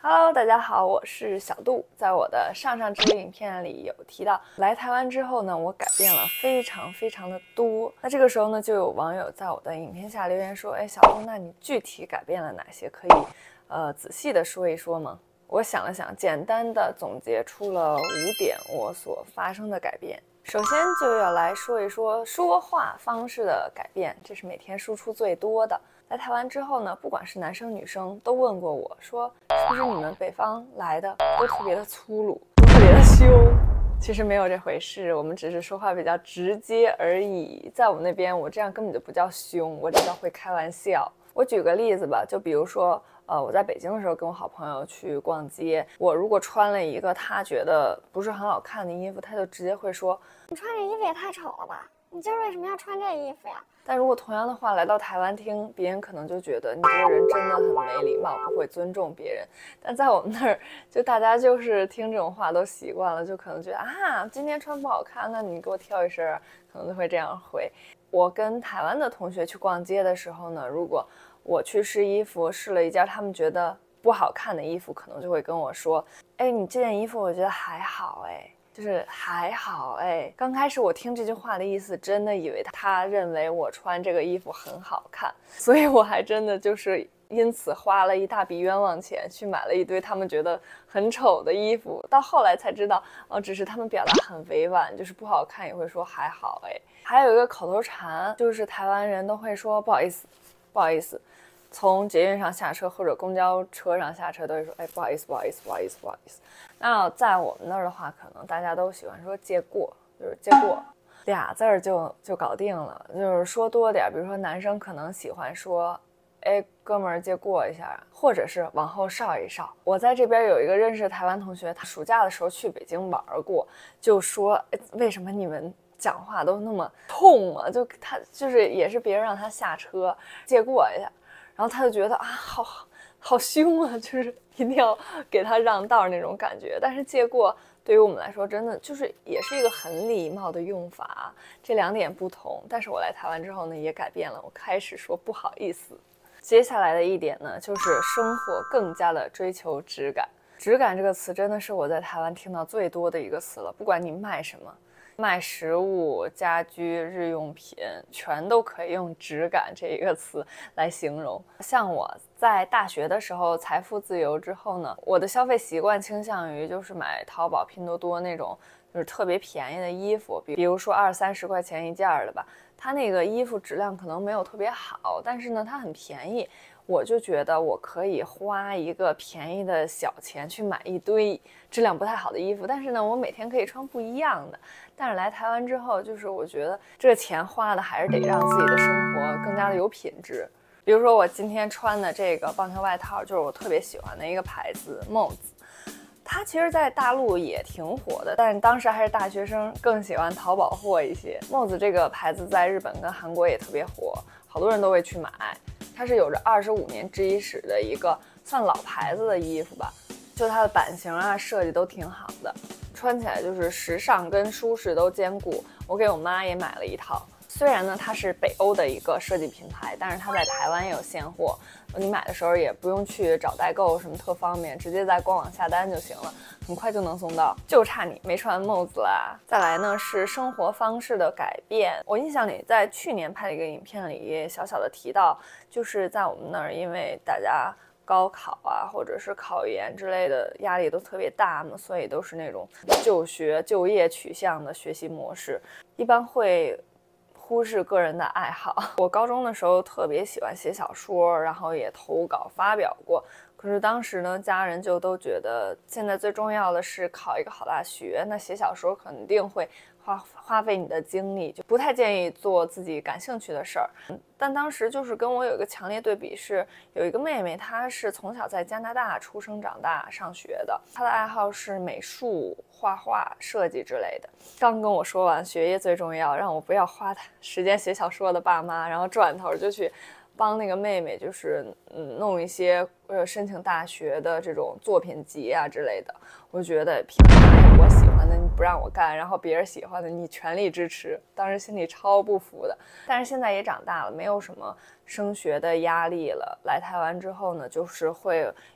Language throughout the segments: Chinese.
Hello，大家好，我是小杜。在我的上支影片里有提到，来台湾之后呢，我改变了非常的多。那这个时候呢，就有网友在我的影片下留言说：“哎，小杜，那你具体改变了哪些？可以仔细的说一说吗？”我想了想，简单的总结出了5点我所发生的改变。首先就要来说一说说话方式的改变，这是每天输出最多的。来台湾之后呢，不管是男生女生都问过我说，是不是你们北方来的都特别的粗鲁，都特别的凶？其实没有这回事，我们只是说话比较直接而已。在我们那边，我这样根本就不叫凶，我只叫会开玩笑。我举个例子吧，就比如说，我在北京的时候跟我好朋友去逛街，我如果穿了一个他觉得不是很好看的衣服，他就直接会说：“ 你穿这衣服也太丑了吧！你今儿为什么要穿这衣服呀？” 但如果同样的话来到台湾听，别人可能就觉得你这个人真的很没礼貌，不会尊重别人。但在我们那儿，就大家就是听这种话都习惯了，就可能觉得啊，今天穿不好看，那你给我挑一身，可能就会这样回。我跟台湾的同学去逛街的时候呢，如果我去试衣服，试了一件他们觉得不好看的衣服，可能就会跟我说：“哎，你这件衣服我觉得还好，哎。”就是还好哎，刚开始我听这句话的意思，真的以为他认为我穿这个衣服很好看，所以我还真的就是因此花了一大笔冤枉钱去买了一堆他们觉得很丑的衣服。到后来才知道，只是他们表达很委婉，就是不好看也会说还好哎。还有一个口头禅，就是台湾人都会说不好意思，不好意思。从捷运上下车或者公交车上下车都会说，哎，不好意思，不好意思，不好意思，不好意思。那在我们那儿的话，可能大家都喜欢说借过，就是借过俩字儿就搞定了。就是说多点，比如说男生可能喜欢说，哎，哥们儿借过一下，或者是往后稍一稍。我在这边有一个认识的台湾同学，他暑假的时候去北京玩过，就说，哎，为什么你们讲话都那么冲啊？就他就是也是别人让他下车借过一下。然后他就觉得啊，好凶啊，就是一定要给他让道那种感觉。但是借过对于我们来说，真的就是也是一个很礼貌的用法，这2点不同。但是我来台湾之后呢，也改变了，我开始说不好意思。接下来的一点呢，就是生活更加的追求质感。质感这个词真的是我在台湾听到最多的一个词了，不管你卖什么。卖食物、家居、日用品，全都可以用质感这一个词来形容。像我在大学的时候财富自由之后呢，我的消费习惯倾向于就是买淘宝、拼多多那种就是特别便宜的衣服，比如说20-30块钱一件的吧，它那个衣服质量可能没有特别好，但是呢它很便宜，我就觉得我可以花一个便宜的小钱去买一堆质量不太好的衣服，但是呢我每天可以穿不一样的。但是来台湾之后，就是我觉得这个钱花的还是得让自己的生活更加的有品质。比如说我今天穿的这个棒球外套，就是我特别喜欢的一个牌子 Moz， 它其实在大陆也挺火的，但是当时还是大学生，更喜欢淘宝货一些。Moz 这个牌子在日本跟韩国也特别火，好多人都会去买。它是有着25年之史的一个算老牌子的衣服吧，就它的版型啊设计都挺好的。穿起来就是时尚跟舒适都兼顾，我给我妈也买了一套。虽然呢它是北欧的一个设计品牌，但是它在台湾也有现货，你买的时候也不用去找代购什么特方便，直接在官网下单就行了，很快就能送到，就差你没穿帽子啦。再来呢是生活方式的改变，我印象里在去年拍的一个影片里小小的提到，就是在我们那儿因为大家高考啊，或者是考研之类的压力都特别大嘛，所以都是那种就业取向的学习模式，一般会忽视个人的爱好。我高中的时候特别喜欢写小说，然后也投稿发表过。可是当时呢，家人就都觉得现在最重要的是考一个好大学，那写小说肯定会花费你的精力，就不太建议做自己感兴趣的事儿。但当时就是跟我有一个强烈对比，是有一个妹妹，她是从小在加拿大出生长大上学的，她的爱好是美术、画画、设计之类的。刚跟我说完学业最重要，让我不要花时间写小说的爸妈，然后转头就去帮那个妹妹就是弄一些申请大学的这种作品集啊之类的。我就觉得凭啥我喜欢的你不让我干，然后别人喜欢的你全力支持，当时心里超不服的。但是现在也长大了，没有什么升学的压力了。来台湾之后呢，就是会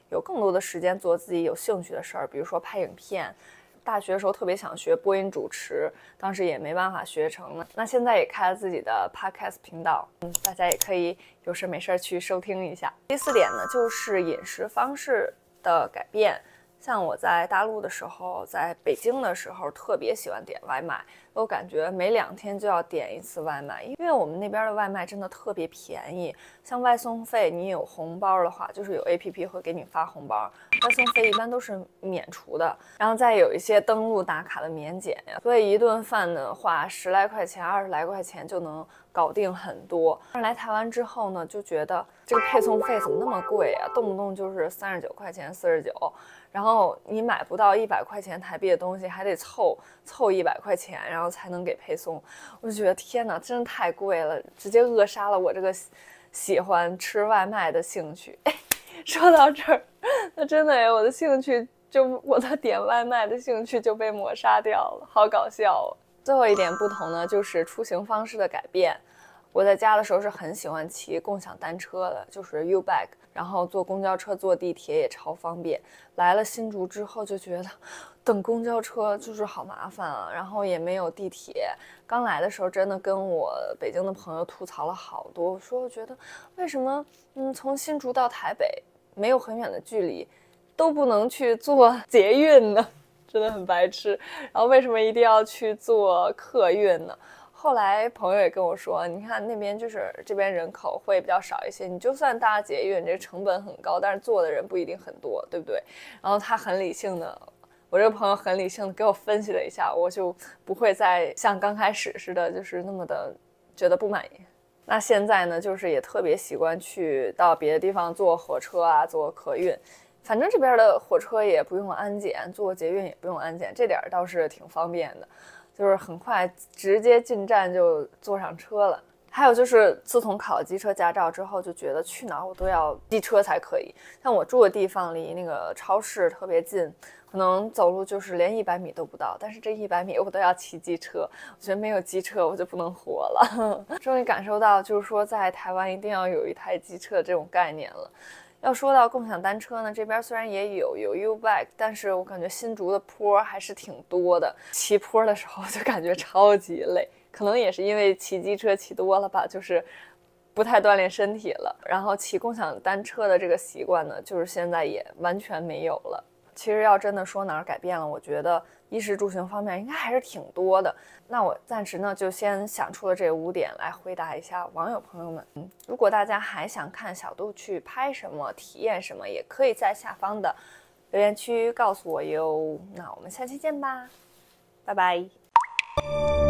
有更多的时间做自己有兴趣的事儿，比如说拍影片。大学的时候特别想学播音主持，当时也没办法学成呢。那现在也开了自己的 podcast 频道，大家也可以有事没事去收听一下。第4点呢，就是饮食方式的改变。像我在大陆的时候，在北京的时候，特别喜欢点外卖，我感觉每2天就要点一次外卖，因为我们那边的外卖真的特别便宜。像外送费，你有红包的话，就是有 APP 会给你发红包，外送费一般都是免除的。然后再有一些登录打卡的免检呀，所以一顿饭的话，10来块钱、20来块钱就能搞定很多。但来台湾之后呢，就觉得这个配送费怎么那么贵啊？动不动就是39块钱、49。然后你买不到100块钱台币的东西，还得凑100块钱，然后才能给配送。我就觉得天哪，真的太贵了，直接扼杀了我这个喜欢吃外卖的兴趣。哎，说到这儿，那真的我的兴趣我的点外卖的兴趣就被抹杀掉了，好搞笑哦。最后一点不同呢，就是出行方式的改变。我在家的时候是很喜欢骑共享单车的，就是 U-Bike， 然后坐公交车、坐地铁也超方便。来了新竹之后就觉得等公交车就是好麻烦啊，然后也没有地铁。刚来的时候真的跟我北京的朋友吐槽了好多，我说我觉得为什么从新竹到台北没有很远的距离都不能去坐捷运呢？真的很白痴。然后为什么一定要去坐客运呢？后来朋友也跟我说，你看那边就是这边人口会比较少一些，你就算搭捷运，这成本很高，但是坐的人不一定很多，对不对？然后他很理性的，我这个朋友很理性的给我分析了一下，我就不会再像刚开始似的，就是那么的觉得不满意。那现在呢，就是也特别习惯去到别的地方坐火车啊，坐客运。反正这边的火车也不用安检，坐捷运也不用安检，这点倒是挺方便的。就是很快直接进站就坐上车了。还有就是自从考了机车驾照之后，就觉得去哪儿我都要机车才可以。像我住的地方离那个超市特别近，可能走路就是连100米都不到，但是这100米我都要骑机车。我觉得没有机车我就不能活了。终于感受到就是说在台湾一定要有一台机车这种概念了。要说到共享单车呢，这边虽然也有 U-Bike， 但是我感觉新竹的坡还是挺多的，骑坡的时候就感觉超级累，可能也是因为骑机车骑多了吧，就是不太锻炼身体了。然后骑共享单车的这个习惯呢，就是现在也完全没有了。其实要真的说哪儿改变了，我觉得衣食住行方面应该还是挺多的。那我暂时呢就先想出了这5点来回答一下网友朋友们。如果大家还想看小杜去拍什么、体验什么，也可以在下方的留言区告诉我哟。那我们下期见吧，拜拜。